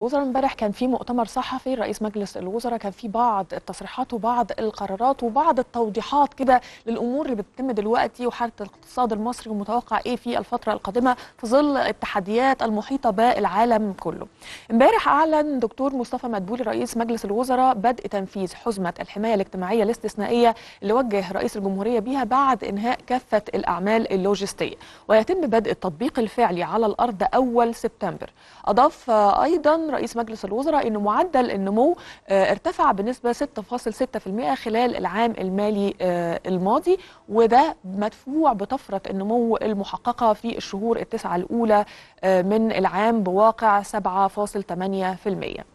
الوزراء امبارح كان في مؤتمر صحفي، رئيس مجلس الوزراء كان في بعض التصريحات وبعض القرارات وبعض التوضيحات كده للامور اللي بتتم دلوقتي وحاله الاقتصاد المصري ومتوقع ايه في الفتره القادمه في ظل التحديات المحيطه بالعالم كله. امبارح اعلن دكتور مصطفى مدبولي رئيس مجلس الوزراء بدء تنفيذ حزمه الحمايه الاجتماعيه الاستثنائيه اللي وجه رئيس الجمهوريه بيها بعد انهاء كافه الاعمال اللوجستيه، ويتم بدء التطبيق الفعلي على الارض اول سبتمبر. اضاف ايضا رئيس مجلس الوزراء ان معدل النمو ارتفع بنسبه 6.6% خلال العام المالي الماضي، وده مدفوع بطفره النمو المحققه في الشهور التسعه الاولى من العام بواقع 7.8%.